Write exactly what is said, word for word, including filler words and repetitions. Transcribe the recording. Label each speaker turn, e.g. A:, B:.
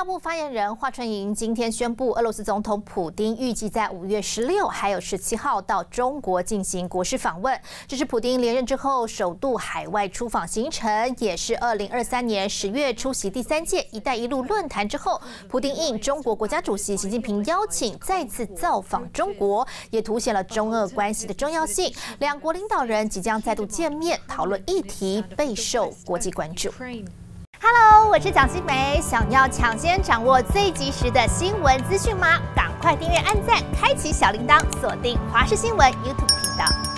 A: 部发言人华春莹今天宣布，俄罗斯总统普丁预计在五月十六还有十七号到中国进行国事访问。这是普丁连任之后首度海外出访行程，也是二零二三年十月出席第三届“一带一路”论坛之后，普丁应中国国家主席习近平邀请再次造访中国，也凸显了中俄关系的重要性。两国领导人即将再度见面，讨论议题备受国际关注。Hello， 我是蒋欣梅。想要抢先掌握最及时的新闻资讯吗？赶快订阅、按赞、开启小铃铛，锁定华视新闻 YouTube 频道。